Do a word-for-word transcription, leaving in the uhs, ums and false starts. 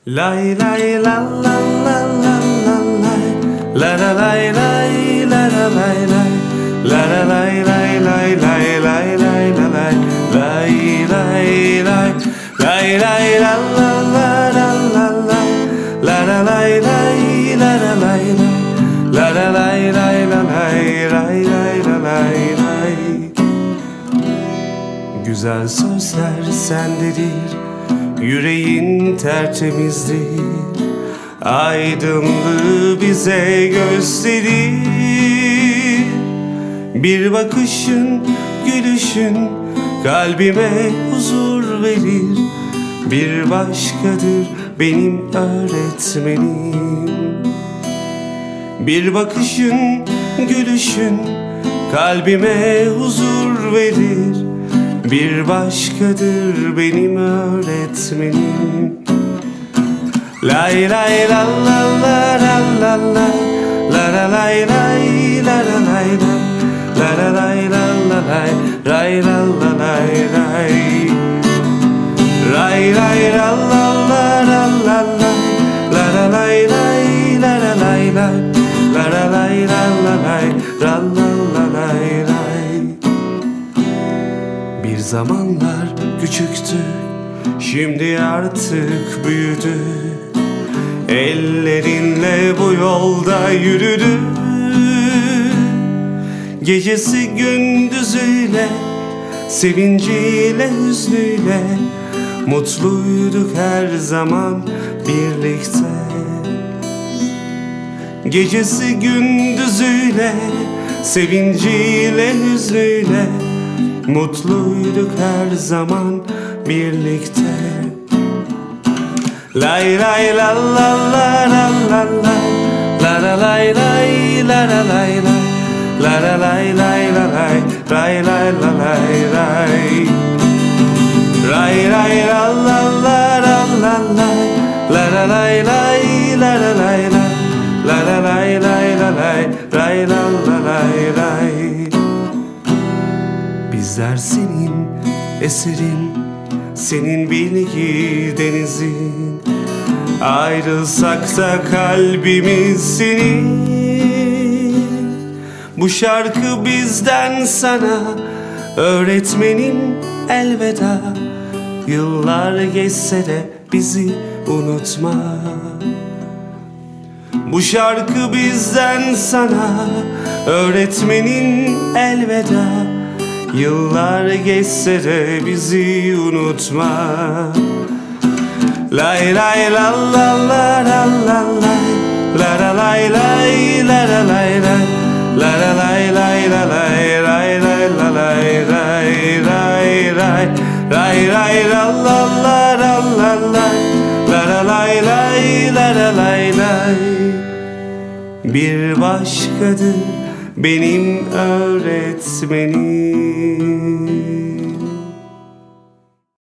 Lay lay la la la la la lay, la la lay lay, la la lay lay, la la lay lay lay lay lay lay la lay, lay lay lay, lay lay la la la la la lay, la la lay lay, la la lay lay, la la lay lay la lay, lay lay la lay lay. Güzel sözler sendedir, yüreğin tertemizdir, aydınlığı bize gösterir. Bir bakışın, gülüşün kalbime huzur verir. Bir başkadır benim öğretmenim. Bir bakışın, gülüşün kalbime huzur verir. Bir başkadır benim öğretmenim. Lay lay la la la la la la, la la lay lay, la la lay lay, la la lay la la lay, lay la la lay lay, lay lay la la la la la la, la la lay lay, la la lay lay, la la lay la la lay, la la la lay lay. Bir zamanlar küçüktük, şimdi artık büyüdük. Ellerinle bu yolda yürüdük. Gecesi gündüzüyle, sevinciyle hüznüyle, mutluyduk her zaman birlikte. Gecesi gündüzüyle, sevinciyle hüznüyle, mutluyduk her zaman birlikte. Lay lay la la la la la la, la la lay lay, la la lay lay, la la lay lay la lay, lay lay la lay lay, lay lay la la la la la la, la la lay lay, la la lay lay, la la lay lay la lay, lay la la lay lay. Bizler senin eserin, senin bilgi denizin. Ayrılsak da kalbimiz senin. Bu şarkı bizden sana, öğretmenim elveda. Yıllar geçse de bizi unutma. Bu şarkı bizden sana, öğretmenin elveda. Yıllar geçse de bizi unutma. Lay lay la la la la la lay, la la lay lay, la la lay lay, la la lay lay la lay, lay lay la lay lay lay lay, lay lay la la la la la lay, la la lay lay, la la lay lay. Bir başkadır benim öğretmenim.